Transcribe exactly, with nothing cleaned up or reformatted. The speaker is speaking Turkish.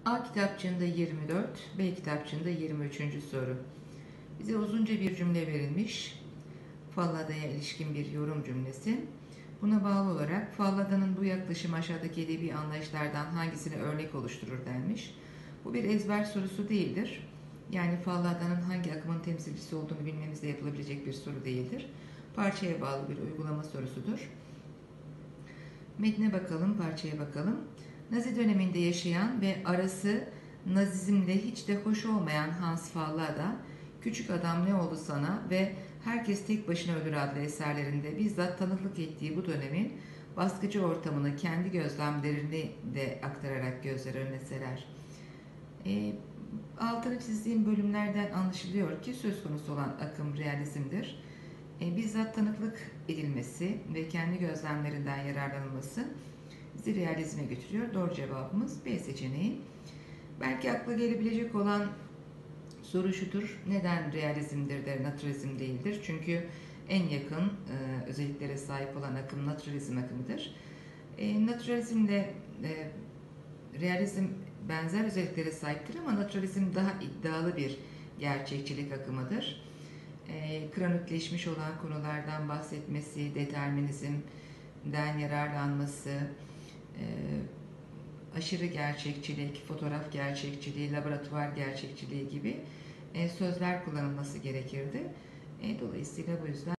A kitapçığında yirmi dört, B kitapçığında yirmi üçüncü soru. Bize uzunca bir cümle verilmiş. Fallada'ya ilişkin bir yorum cümlesi. Buna bağlı olarak Fallada'nın bu yaklaşımı aşağıdaki edebi anlayışlardan hangisini örnek oluşturur denmiş. Bu bir ezber sorusu değildir. Yani Fallada'nın hangi akımın temsilcisi olduğunu bilmemizde yapılabilecek bir soru değildir. Parçaya bağlı bir uygulama sorusudur. Metne bakalım, parçaya bakalım. Nazi döneminde yaşayan ve arası Nazizmle hiç de hoş olmayan Hans Fallada, Küçük Adam Ne Oldu Sana ve Herkes Tek Başına Ölür adlı eserlerinde bizzat tanıklık ettiği bu dönemin baskıcı ortamını, kendi gözlemlerini de aktararak gözler önüne serer. E, altını çizdiğim bölümlerden anlaşılıyor ki söz konusu olan akım realizmdir. E, bizzat tanıklık edilmesi ve kendi gözlemlerinden yararlanılması bizi realizme götürüyor. Doğru cevabımız B seçeneği. Belki akla gelebilecek olan soru şudur: neden realizmdir de naturalizm değildir? Çünkü en yakın e, özelliklere sahip olan akım naturalizm akımıdır. E, naturalizmle e, realizm benzer özelliklere sahiptir ama naturalizm daha iddialı bir gerçekçilik akımıdır. E, kronikleşmiş olan konulardan bahsetmesi, determinizmden yararlanması, e, aşırı gerçekçilik, fotoğraf gerçekçiliği, laboratuvar gerçekçiliği gibi e, sözler kullanılması gerekirdi. E, dolayısıyla bu yüzden